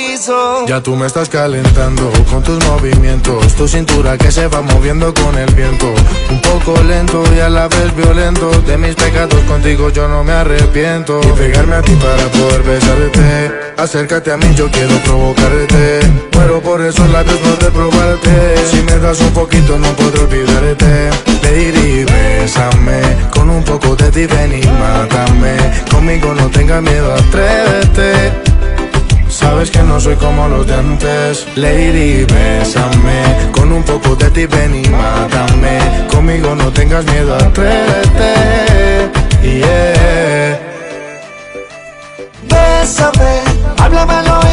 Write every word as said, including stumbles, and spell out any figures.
piso. Ya tú me estás calentando con tus movimientos, tu cintura que se va moviendo con el viento. Un poco lento y a la vez violento, de mis pecados contigo yo no me arrepiento. Y pegarme a ti para poder besarte, acércate a mí, yo quiero provocarte. Muero por esos labios, no de probarte. Si me das un poquito no podré olvidarte. Lady, bésame, con un poco de ti ven y mátame. Conmigo no tengas miedo, atrévete. Sabes que no soy como los de antes. Lady, bésame, con un poco de ti ven y mátame. Conmigo no tengas miedo, atrévete. Yeah. Bésame, háblame al oído.